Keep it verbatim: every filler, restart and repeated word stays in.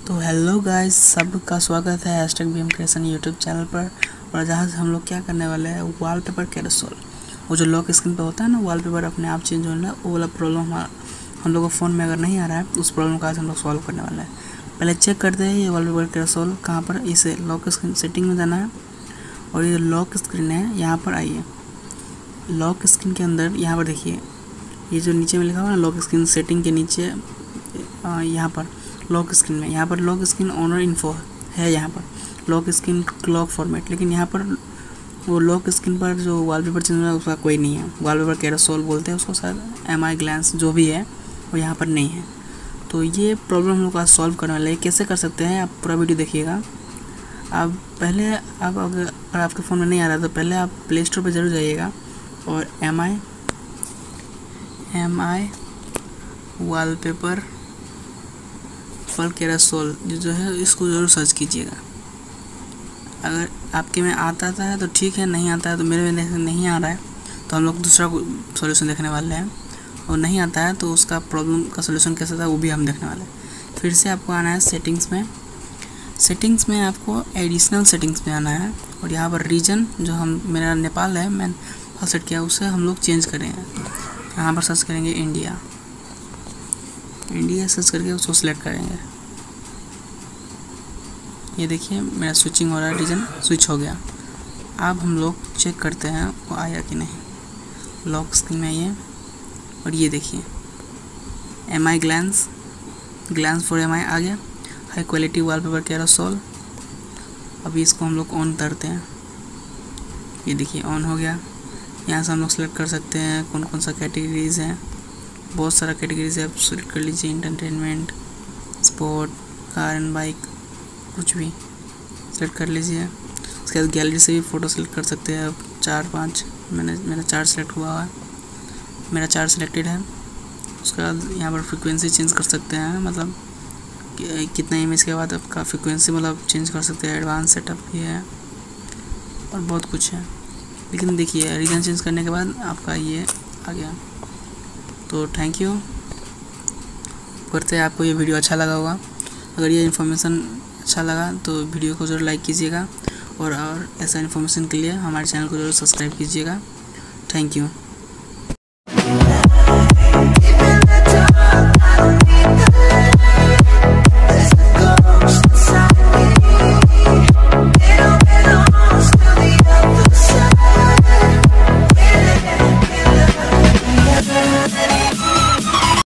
तो hello guys, सबका स्वागत है hashtag B M creation YouTube channel पर। और जहाँ से हम लोग क्या करने वाले हैं, वॉलपेपर कैरोसेल, वो जो लॉक स्क्रीन पे होता है ना, वॉलपेपर अपने आप चेंज होना, वो वाला प्रॉब्लम हमारा हम लोग को फ़ोन में अगर नहीं आ रहा है, उस प्रॉब्लम का आज हम लोग सॉल्व करने वाले हैं। पहले चेक करते हैं ये वॉलपेपर कैरोसेल कहाँ पर। इसे लॉक स्क्रीन सेटिंग में जाना है और ये लॉक स्क्रीन है, यहाँ पर आइए। लॉक स्क्रीन के अंदर यहाँ पर देखिए, ये जो नीचे में लिखा हुआ है लॉक स्क्रीन सेटिंग के नीचे, यहाँ पर लॉक स्क्रीन में, यहाँ पर लॉक स्क्रीन ओनर इन्फो है, यहाँ पर लॉक स्क्रीन क्लॉक फॉर्मेट, लेकिन यहाँ पर वो लॉक स्क्रीन पर जो वॉलपेपर चेंज है उसका कोई नहीं है। वॉलपेपर कैरोसेल बोलते हैं उसको, शायद एम आई ग्लैंस जो भी है वो यहाँ पर नहीं है। तो ये प्रॉब्लम हम लोग आज सॉल्व करने वाले हैं। कैसे कर सकते हैं, आप पूरा वीडियो देखिएगा। आप पहले आप अगर आपके फ़ोन में नहीं आ रहा तो पहले आप प्ले स्टोर पर ज़रूर जाइएगा और M I M I wallpaper पर कैरोसेल जो है इसको ज़रूर सर्च कीजिएगा। अगर आपके में आता आता है तो ठीक है, नहीं आता है तो मेरे में नहीं आ रहा है तो हम लोग दूसरा सॉल्यूशन देखने वाले हैं। और नहीं आता है तो उसका प्रॉब्लम का सॉल्यूशन कैसा था वो भी हम देखने वाले हैं। फिर से आपको आना है सेटिंग्स में। सेटिंग्स में आपको एडिशनल सेटिंग्स में आना है और यहाँ पर रीजन जो हम मेरा नेपाल है, मैं फर्स्ट सेट किया, उसे हम लोग चेंज करेंगे। यहाँ पर सर्च करेंगे इंडिया इंडिया सर्च करके उसको सिलेक्ट करेंगे। ये देखिए मेरा स्विचिंग हो रहा है, रीजन स्विच हो गया। अब हम लोग चेक करते हैं वो आया कि नहीं। लॉक स्क्रीन में ये और ये देखिए M I glance glance for M I आ गया। High quality wallpaper carousel. अभी इसको हम लोग ऑन करते हैं। ये देखिए ऑन हो गया। यहाँ से हम लोग सेलेक्ट कर सकते हैं कौन कौन सा कैटेगरीज हैं, बहुत सारा कैटेगरीज है, आप सेलेक्ट कर लीजिए। Entertainment, sport, car and bike, कुछ भी सेलेक्ट कर लीजिए। उसके बाद गैलरी से भी फ़ोटो सेलेक्ट कर सकते हैं आप, चार पाँच। मैंने मेरा चार सेलेक्ट हुआ है, मेरा चार सेलेक्टेड है। उसके बाद यहाँ पर फ्रीक्वेंसी चेंज कर सकते हैं, मतलब कि, कितना इमेज के बाद आपका फ्रीक्वेंसी मतलब चेंज कर सकते हैं। एडवांस सेटअप भी है और बहुत कुछ है। लेकिन देखिए रीजन चेंज करने के बाद आपका ये आ गया। तो थैंक यू। करते हैं आपको ये वीडियो अच्छा लगा होगा। अगर ये इन्फॉर्मेशन अच्छा लगा तो वीडियो को ज़रूर लाइक कीजिएगा और और ऐसा इन्फॉर्मेशन के लिए हमारे चैनल को ज़रूर सब्सक्राइब कीजिएगा। Thank you.